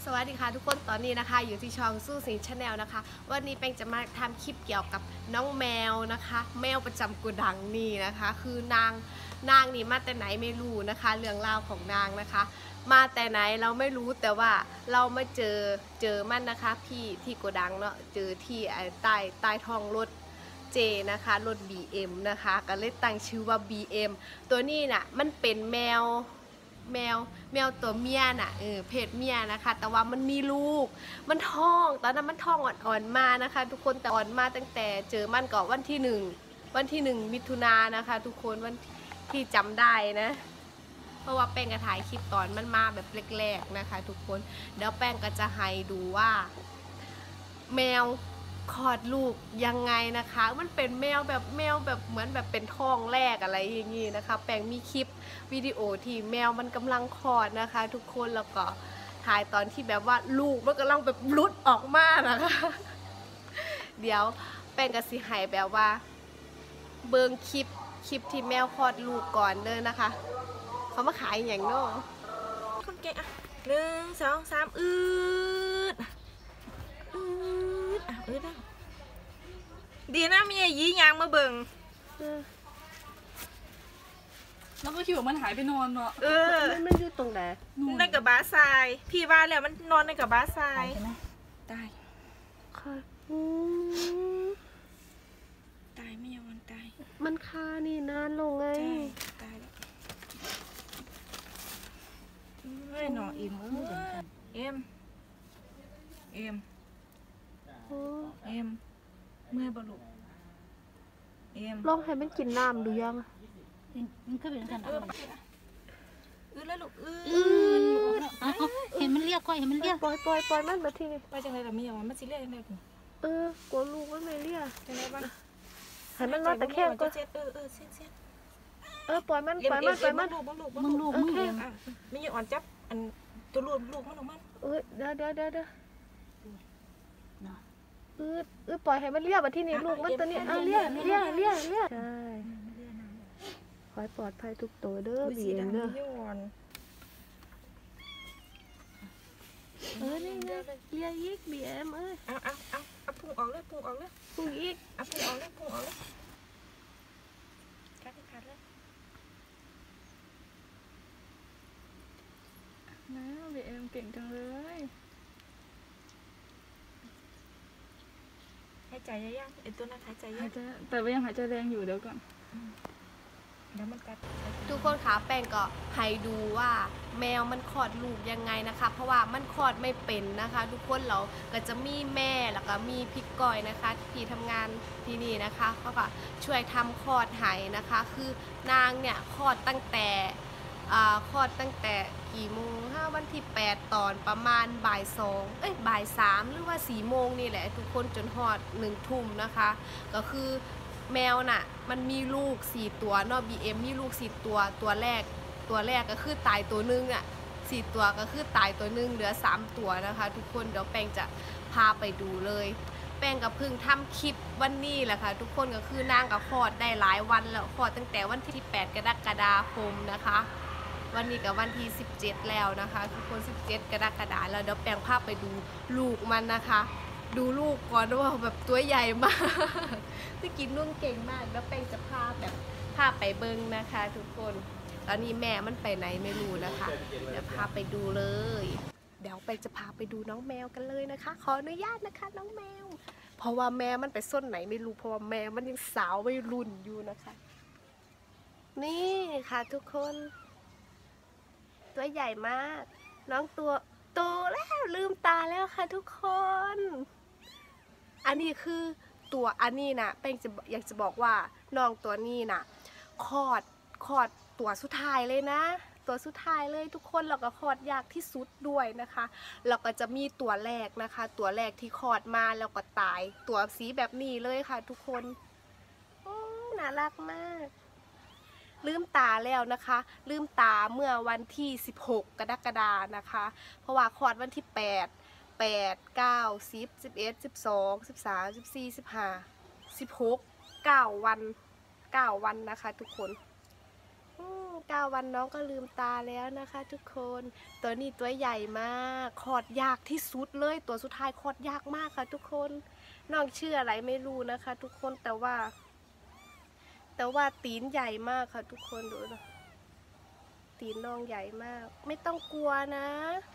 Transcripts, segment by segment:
สวัสดีค่ะทุกคนตอนนี้นะคะอยู่ที่ช่องสู้สิงชาแนลนะคะวันนี้แป้งจะมาทำคลิปเกี่ยวกับน้องแมวนะคะแมวประจำโกดังนี่นะคะคือนางนี่มาแต่ไหนไม่รู้นะคะเรื่องราวของนางนะคะมาแต่ไหนเราไม่รู้แต่ว่าเราไม่เจอมันนะคะพี่ที่โกดังเนาะเจอที่ใต้ท้องรถเจนะคะรถ BM นะคะก็เลยตั้งชื่อว่า BM ตัวนี้น่ะมันเป็นแมวตัวเมียน่ะเพศเมียนะคะแต่ว่ามันมีลูกมันท้องตอนนั้นมันท้องอ่อนๆมานะคะทุกคนแต่อ่อนมาตั้งแต่เจอมันก่อนวันที่หนึ่งมิถุนายนนะคะทุกคนวันที่จำได้นะเพราะว่าแป้งก็ถ่ายคลิปตอนมันมาแบบแรกๆนะคะทุกคนเดี๋ยวแป้งก็จะให้ดูว่าแมวคลอดลูกยังไงนะคะมันเป็นแมวแบบเหมือนแบบเป็นท้องแรกอะไรอย่างงี้นะคะแป้งมีคลิปวิดีโอที่แมวมันกำลังคลอดนะคะทุกคนแล้วก็ถ่ายตอนที่แบบว่าลูกมันกำลังแบบรุดออกมานะคะเดี๋ยวแป้งกับสิหายแบบว่าเบิ่งคลิปที่แมวคลอดลูกก่อนเด้อนะคะเขามาขายอย่างเนาะคนเก่งอ่ะ1 2 3อืดได้ดีนะมีไอ้ยี้ยางมาเบิ่งแล้วก็คิดว่ามันหายไปนอนเนาะมันอยู่ตรงไหนในกับบ้าทรายพี่ว่าแล้วมันนอนในกับบ้าทรายตายค่ะตายไม่ยอมตายมันคานี่นานลงไงตายแล้วไม่หนออิ่มเอ็มเมื่อยบลุลองให้มันกินน้ำดูยังมันก็เป็นกันแล้วลูกเห็นมันเรียกก้อยเห็นมันเรียกปล่อยมันมาทีนี้ไปจังไรล่ะไม่ยอมมันสิเรียกจังไรกูกลัวลูกมันไม่เรียกจังไรบ้างให้มันนอนตะแคงก็เส้นปล่อยมันมึงลูกไม่ยอมจับอันตัวลูกมันของมันเดี๋ยวปล่อยให้มันเรียกมาที่นี่ลูกมันตัวนี้เรียกใช่ขอให้ปลอดภัยทุกตัวเด้อบีเอ็มเด้อนี่ไงเรียกยิกบีเอ็มเอาพุ่งออกเลยพุ่งอีกพุ่งออกเลยขาดเลยนะบีเอ็มเก่งจังเลยหายใจยังไอตัวนั้นหายใจยังแต่ว่ายังหายใจแรงอยู่เดี๋ยวก่อนแล้วมันกัดทุกคนคะแป้งก็ให้ดูว่าแมวมันคลอดลูกยังไงนะคะเพราะว่ามันคลอดไม่เป็นนะคะทุกคนเราก็จะมีแม่แล้วก็มีพี่ก้อยนะคะที่ทำงานที่นี่นะคะเขาก็ช่วยทำคลอดให้นะคะคือนางเนี่ยคลอดตั้งแต่กี่โมงวันที่8ตอนประมาณบ่าย3หรือว่า4 โมงนี่แหละทุกคนจนฮอด1 ทุ่มนะคะก็คือแมวน่ะมันมีลูก4 ตัวเนาะ BM มีลูก4 ตัวแรกก็คือตายตัวนึงอ่ะ4 ตัวก็คือตายตัวนึงเหลือ3 ตัวนะคะทุกคนเดี๋ยวแป้งจะพาไปดูเลยแป้งกับพึ่งทำคลิปวันนี้แหละค่ะทุกคนก็คือนางกับคลอดได้หลายวันแล้วคลอดตั้งแต่วันที่8 กรกฎาคมนะคะวันนี้กับวันที่17แล้วนะคะทุกคน17 กรกฎาคมแล้วเดี๋ยวแป้งพาไปดูลูกมันนะคะดูลูกก่อนว่าแบบตัวใหญ่มากที่กินนุ่งเก่งมากแล้วแป้งจะพาไปเบิ้งนะคะทุกคนตอนนี้แม่มันไปไหนไม่รู้นะคะเดี๋ยวพาไปดูเลยเดี๋ยวแป้งจะพาไปดูน้องแมวกันเลยนะคะขออนุญาตนะคะน้องแมวเพราะว่าแม่มันไปส้นไหนไม่รู้เพราะว่าแม่มันยังสาววัยรุ่นอยู่นะคะนี่ค่ะทุกคนตัวใหญ่มากน้องตัวโตแล้วลืมตาแล้วค่ะทุกคนอันนี้คือตัวอันนี้นะแป้งอยากจะบอกว่าน้องตัวนี้นะคลอดตัวสุดท้ายเลยนะตัวสุดท้ายเลยทุกคนแล้วก็คลอดยากที่สุดด้วยนะคะแล้วก็จะมีตัวแรกนะคะตัวแรกที่คลอดมาแล้วก็ตายตัวสีแบบนี้เลยค่ะทุกคนน่ารักมากลืมตาแล้วนะคะลืมตาเมื่อวันที่16 กรกฎาคมนะคะเพราะว่าคลอดวันที่8 9 10 11 12 13 14 15 16 9 วันนะคะทุกคน 9 วันน้องก็ลืมตาแล้วนะคะทุกคนตัวนี้ตัวใหญ่มากคลอดยากที่สุดเลยตัวสุดท้ายคลอดยากมากค่ะทุกคนน้องชื่ออะไรไม่รู้นะคะทุกคนแต่ว่าตีนใหญ่มากค่ะทุกคนดูนะตีนน้องใหญ่มากไม่ต้องกลัวนะ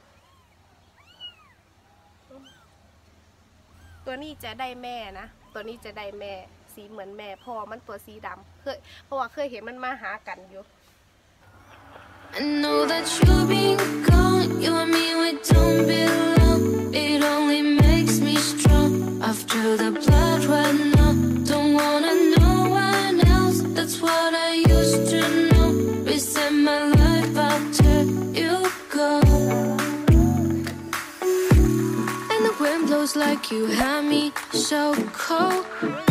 ตัวนี้จะได้แม่นะตัวนี้จะได้แม่สีเหมือนแม่พ่อมันตัวสีดำเพราะว่าเคยเห็นมันมาหากันอยู่ I know that you've been gone, you and me, we don't belong. It only makes me strong. After the blood right now, don't wanna know one else. That's what I used to know. Reset my life after you go. And the wind blows like you had me so cold.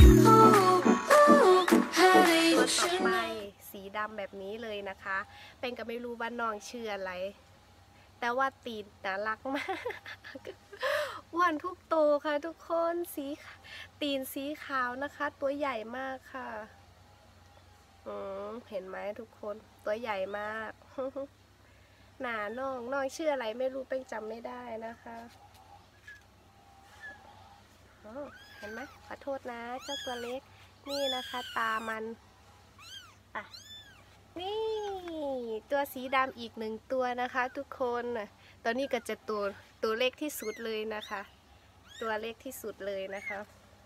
How do ตัว you ต่อ should ไป know? สีดำแบบนี้เลยนะคะเป็นก็ไม่รู้ว่าน้องชื่ออะไรแต่ว่าตีนน่ารักมากอ้วนทุกโตวค่ะทุกคนตีนสีขาวนะคะตัวใหญ่มากค่ะเห็นไหมทุกคนตัวใหญ่มาก หนาน้องชื่ออะไรไม่รู้เป็นจำไม่ได้นะคะเห็นไหมขอโทษนะเจ้าตัวเล็กนี่นะคะตามันอ่ะนี่ตัวสีดำอีก1 ตัวนะคะทุกคนตอนนี้ก็จะตัวเล็กที่สุดเลยนะคะตัวเล็กที่สุดเลยนะคะ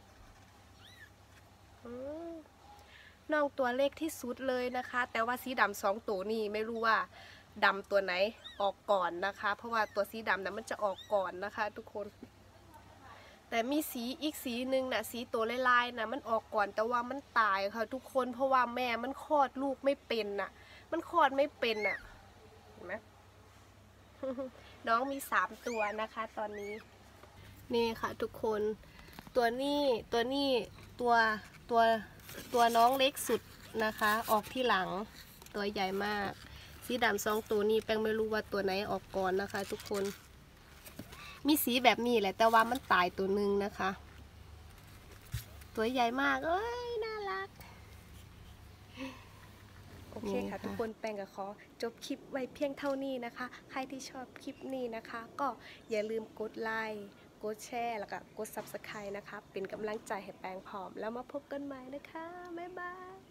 น้องตัวเล็กที่สุดเลยนะคะแต่ว่าสีดำ2 ตัวนี่ไม่รู้ว่าดำตัวไหนออกก่อนนะคะเพราะว่าตัวสีดำนะมันจะออกก่อนนะคะทุกคนแต่มีสีอีกสีหนึ่งนะสีตัวลายๆนะมันออกก่อนแต่ว่ามันตายค่ะทุกคนเพราะว่าแม่มันคลอดลูกไม่เป็นน่ะมันคลอดไม่เป็นน่ะเห็นไหม น้องมี3 ตัวนะคะตอนนี้นี่ค่ะทุกคนตัวน้องเล็กสุดนะคะออกที่หลังตัวใหญ่มากสีดำ2 ตัวนี้แป้งไม่รู้ว่าตัวไหนออกก่อนนะคะทุกคนมีสีแบบนี้แหละแต่ว่ามันตายตัวหนึ่งนะคะตัวใหญ่มากเอ้ยน่ารักโอเคค่ะทุกคนแป้งก็ขอจบคลิปไว้เพียงเท่านี้นะคะใครที่ชอบคลิปนี้นะคะก็อย่าลืมกดไลค์กดแชร์แล้วก็กด Subscribe นะคะเป็นกำลังใจให้แป้งพร้อมแล้วมาพบกันใหม่นะคะบ๊ายบาย